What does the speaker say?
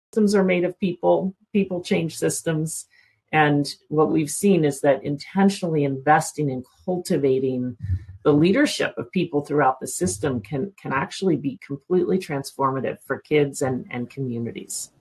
Systems are made of people. People change systems. And what we've seen is that intentionally investing in cultivating the leadership of people throughout the system can actually be completely transformative for kids and communities.